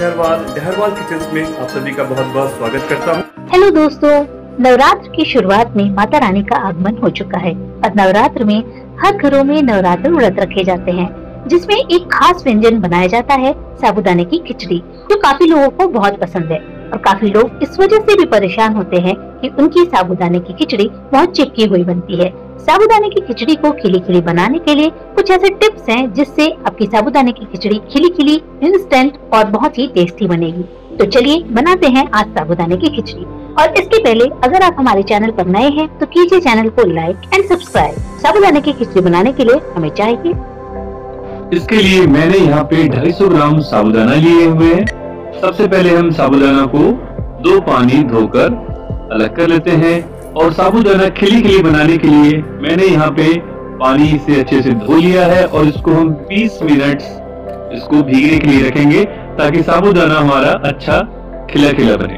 Daharwal kitchen में आप सभी का बहुत बहुत स्वागत करता हूँ। हेलो दोस्तों, नवरात्र की शुरुआत में माता रानी का आगमन हो चुका है और नवरात्र में हर घरों में नवरात्र व्रत रखे जाते हैं, जिसमें एक खास व्यंजन बनाया जाता है साबूदाने की खिचड़ी, जो काफी लोगों को बहुत पसंद है और काफी लोग इस वजह से भी परेशान होते हैं कि उनकी साबूदाने की खिचड़ी बहुत चिपकी हुई बनती है। साबूदाने की खिचड़ी को खिली खिली बनाने के लिए कुछ ऐसे टिप्स हैं जिससे आपकी साबूदाने की खिचड़ी खिली खिली, इंस्टेंट और बहुत ही टेस्टी बनेगी। तो चलिए बनाते हैं आज साबूदाने की खिचड़ी। और इसके पहले अगर आप हमारे चैनल पर नए हैं तो कीजिए चैनल को लाइक एंड सब्सक्राइब। साबूदाने की खिचड़ी बनाने के लिए हमें चाहिए, इसके लिए मैंने यहाँ पे 250 ग्राम साबूदाना लिए हुए हैं। सबसे पहले हम साबूदाना को 2 पानी धोकर अलग कर लेते हैं और साबूदाना खिली खिली बनाने के लिए मैंने यहाँ पे पानी से अच्छे से धो लिया है और इसको हम 20 मिनट इसको भीगने के लिए रखेंगे ताकि साबूदाना हमारा अच्छा खिला खिला बने।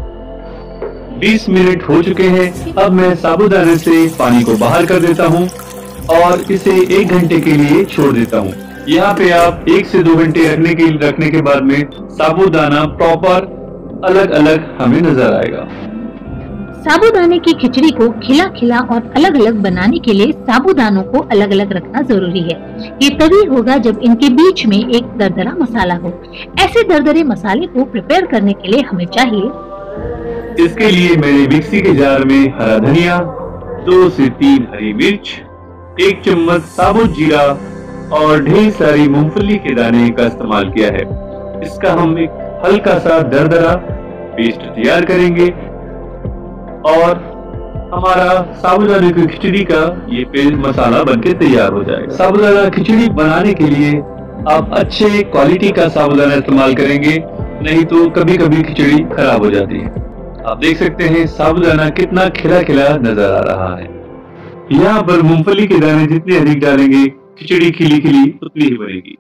20 मिनट हो चुके हैं। अब मैं साबूदाने से पानी को बाहर कर देता हूँ और इसे 1 घंटे के लिए छोड़ देता हूँ। यहाँ पे आप 1 से 2 घंटे रखने के बाद में साबूदाना प्रॉपर अलग अलग हमें नजर आएगा। साबूदाने की खिचड़ी को खिला खिला और अलग अलग बनाने के लिए साबूदानों को अलग अलग रखना जरूरी है। ये तभी होगा जब इनके बीच में एक दरदरा मसाला हो। ऐसे दरदरे मसाले को प्रिपेयर करने के लिए हमें चाहिए, इसके लिए मैंने मिक्सी के जार में हरा धनिया, 2 से 3 हरी मिर्च, 1 चम्मच साबुत जीरा और ढेर सारी मूंगफली के दाने का इस्तेमाल किया है। इसका हम एक हल्का सा दरदरा पेस्ट तैयार करेंगे और हमारा साबूदाने की खिचड़ी का ये पेस्ट मसाला बनके तैयार हो जाएगा। साबूदाना खिचड़ी बनाने के लिए आप अच्छे क्वालिटी का साबूदाना इस्तेमाल करेंगे, नहीं तो कभी कभी खिचड़ी खराब हो जाती है। आप देख सकते हैं साबूदाना कितना खिला खिला नजर आ रहा है। यहाँ पर मूंगफली के दाने जितने अधिक डालेंगे खिचड़ी खिली खिली उतनी ही बनेगी।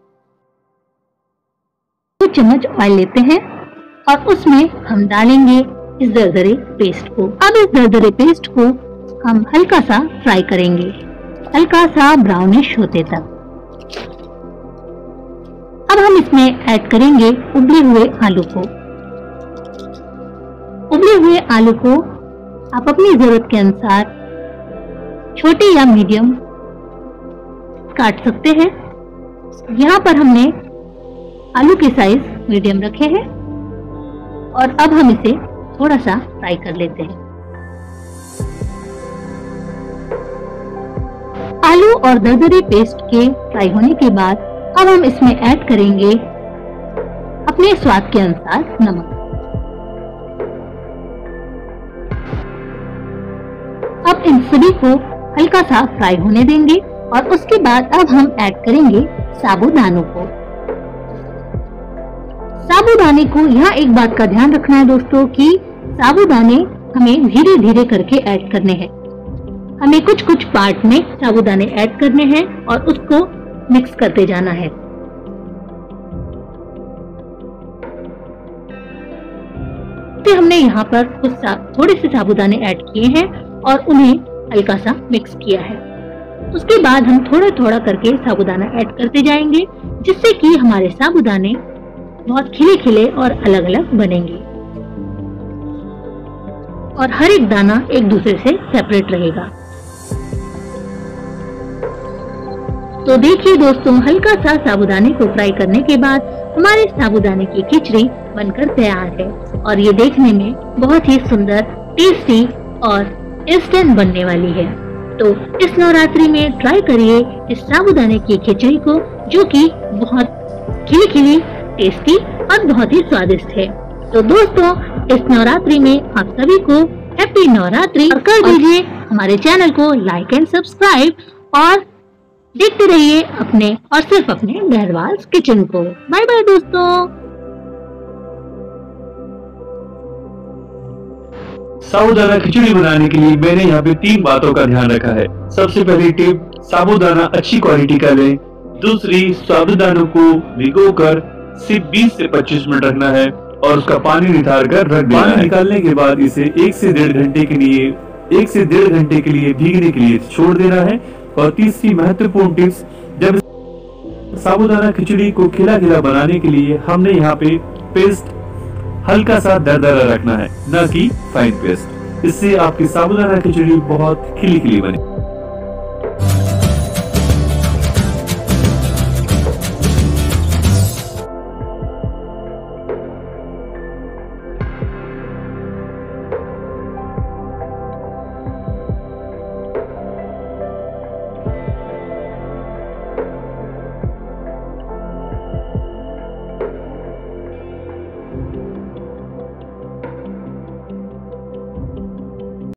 2 चम्मच ऑयल लेते हैं और उसमें हम डालेंगे इस दरदरे पेस्ट को। अब इस दरदरे पेस्ट को हम हल्का सा फ्राई करेंगे, हल्का सा ब्राउनिश होते तक। अब हम इसमें ऐड करेंगे उबले हुए आलू को। उबले हुए आलू को आप अपनी जरूरत के अनुसार छोटे या मीडियम काट सकते हैं। यहाँ पर हमने आलू के साइज मीडियम रखे हैं और अब हम इसे थोड़ा सा फ्राई कर लेते हैं। आलू और दरदरे पेस्ट के फ्राई होने के बाद अब हम इसमें ऐड करेंगे अपने स्वाद के अनुसार नमक। अब इन सभी को हल्का सा फ्राई होने देंगे और उसके बाद अब हम ऐड करेंगे साबूदानों को। साबूदाने को यहाँ एक बात का ध्यान रखना है दोस्तों कि साबूदाने हमें धीरे धीरे करके ऐड करने हैं। हमें कुछ कुछ पार्ट में साबूदाने ऐड करने हैं और उसको मिक्स करते जाना है। तो हमने यहाँ पर थोड़े से साबूदाने ऐड किए हैं और उन्हें हल्का सा मिक्स किया है। उसके बाद हम थोड़ा थोड़ा करके साबूदाना ऐड करते जाएंगे, जिससे कि हमारे साबूदाने बहुत खिले खिले और अलग अलग बनेंगे और हर एक दाना एक दूसरे से सेपरेट रहेगा। तो देखिए दोस्तों, हल्का सा साबूदाने को फ्राई करने के बाद हमारे साबूदाने की खिचड़ी बनकर तैयार है और ये देखने में बहुत ही सुंदर, टेस्टी और इंस्टेंट बनने वाली है। तो इस नवरात्रि में ट्राई करिए इस साबूदाने की खिचड़ी को, जो कि बहुत खिली खिली, टेस्टी और बहुत ही स्वादिष्ट है। तो दोस्तों, इस नवरात्रि में आप सभी को हैप्पी नवरात्रि और कर दीजिए हमारे चैनल को लाइक एंड सब्सक्राइब और देखते रहिए अपने और सिर्फ अपने डहरवाल किचन को। बाय बाय दोस्तों। साबूदाना खिचड़ी बनाने के लिए मैंने यहाँ पे 3 बातों का ध्यान रखा है। सबसे पहली टिप, साबूदाना अच्छी क्वालिटी का लें। दूसरी, साबूदानों को भिगोकर सिर्फ 20 से 25 मिनट रखना है और उसका पानी नितार कर रख देना है। निकालने के बाद इसे 1 से 1.5 घंटे के लिए भीगने के लिए छोड़ देना है। और तीसरी महत्वपूर्ण टिप्स, जब साबूदाना खिचड़ी को खिला खिला बनाने के लिए हमने यहाँ पे पेस्ट हल्का सा दरदरा रखना है, न कि फाइन पेस्ट। इससे आपकी साबूदाना खिचड़ी बहुत खिली खिली बने।